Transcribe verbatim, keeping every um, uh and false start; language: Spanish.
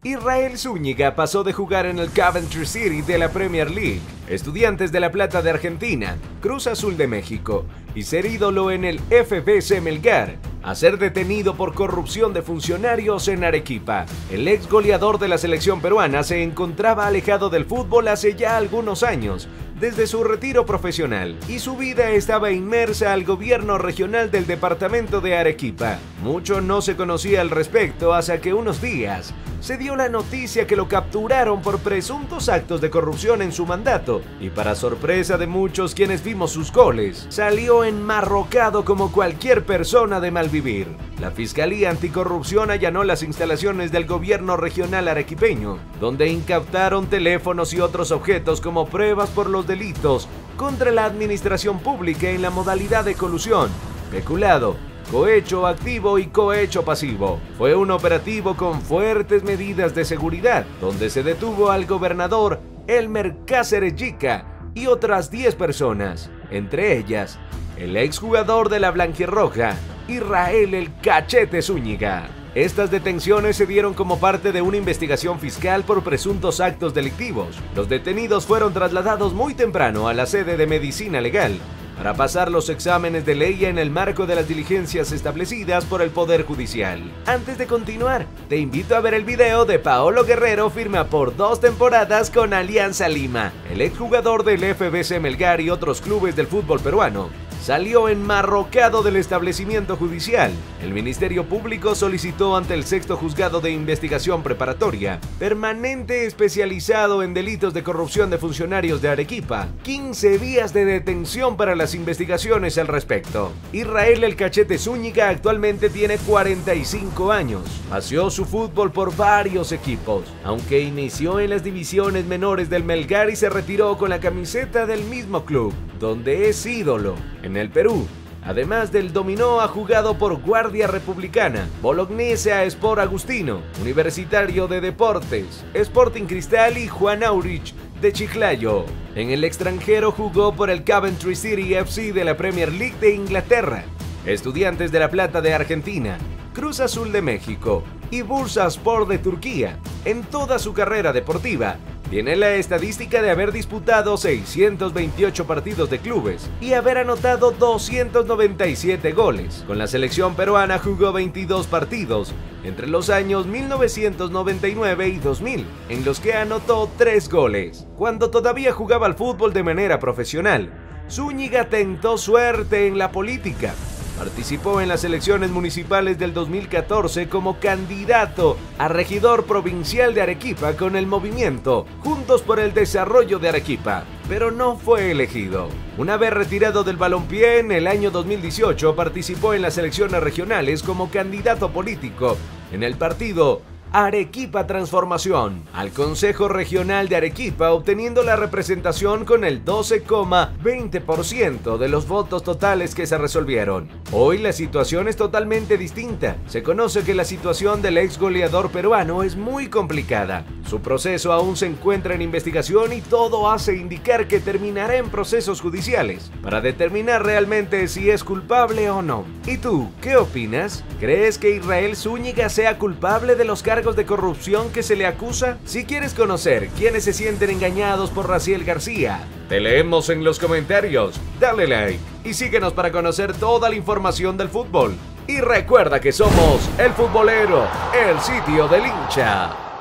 Israel Zúñiga pasó de jugar en el Coventry City de la Premier League, Estudiantes de La Plata de Argentina, Cruz Azul de México y ser ídolo en el F B C Melgar, a ser detenido por corrupción de funcionarios en Arequipa. El ex goleador de la selección peruana se encontraba alejado del fútbol hace ya algunos años, desde su retiro profesional, y su vida estaba inmersa al gobierno regional del departamento de Arequipa. Mucho no se conocía al respecto hasta que unos días se dio la noticia que lo capturaron por presuntos actos de corrupción en su mandato, y para sorpresa de muchos quienes vimos sus goles, salió enmarrocado como cualquier persona de malvivir. La Fiscalía Anticorrupción allanó las instalaciones del gobierno regional arequipeño, donde incautaron teléfonos y otros objetos como pruebas por los delitos contra la administración pública en la modalidad de colusión, peculado, cohecho activo y cohecho pasivo. Fue un operativo con fuertes medidas de seguridad, donde se detuvo al gobernador Elmer Cáceres Yica y otras diez personas, entre ellas el exjugador de la blanquirroja, Israel el Cachete Zúñiga. Estas detenciones se dieron como parte de una investigación fiscal por presuntos actos delictivos. Los detenidos fueron trasladados muy temprano a la sede de Medicina Legal para pasar los exámenes de ley en el marco de las diligencias establecidas por el Poder Judicial. Antes de continuar, te invito a ver el video de Paolo Guerrero, firma por dos temporadas con Alianza Lima. El exjugador del F B C Melgar y otros clubes del fútbol peruano salió enmarrocado del establecimiento judicial. El Ministerio Público solicitó ante el sexto Juzgado de Investigación Preparatoria, permanente especializado en delitos de corrupción de funcionarios de Arequipa, quince días de detención para las investigaciones al respecto. Israel el Cachete Zúñiga actualmente tiene cuarenta y cinco años. Paseó su fútbol por varios equipos, aunque inició en las divisiones menores del Melgar y se retiró con la camiseta del mismo club, donde es ídolo. En el Perú, además del dominó, ha jugado por Guardia Republicana, Bolognese Sport Agustino, Universitario de Deportes, Sporting Cristal y Juan Aurich de Chiclayo. En el extranjero jugó por el Coventry City F C de la Premier League de Inglaterra, Estudiantes de La Plata de Argentina, Cruz Azul de México y Bursaspor de Turquía. En toda su carrera deportiva, tiene la estadística de haber disputado seiscientos veintiocho partidos de clubes y haber anotado doscientos noventa y siete goles. Con la selección peruana jugó veintidós partidos entre los años mil novecientos noventa y nueve y dos mil, en los que anotó tres goles. Cuando todavía jugaba al fútbol de manera profesional, Zúñiga tentó suerte en la política. Participó en las elecciones municipales del dos mil catorce como candidato a regidor provincial de Arequipa con el movimiento Juntos por el Desarrollo de Arequipa, pero no fue elegido. Una vez retirado del balompié en el año dos mil dieciocho, participó en las elecciones regionales como candidato político en el partido Arequipa Transformación al Consejo Regional de Arequipa, obteniendo la representación con el doce coma veinte por ciento de los votos totales que se resolvieron. Hoy la situación es totalmente distinta. Se conoce que la situación del ex goleador peruano es muy complicada. Su proceso aún se encuentra en investigación y todo hace indicar que terminará en procesos judiciales para determinar realmente si es culpable o no. ¿Y tú, qué opinas? ¿Crees que Israel Zúñiga sea culpable de los cargos de corrupción que se le acusa? Si quieres conocer quiénes se sienten engañados por Raciel García, te leemos en los comentarios. Dale like y síguenos para conocer toda la información del fútbol. Y recuerda que somos El Futbolero, el sitio del hincha.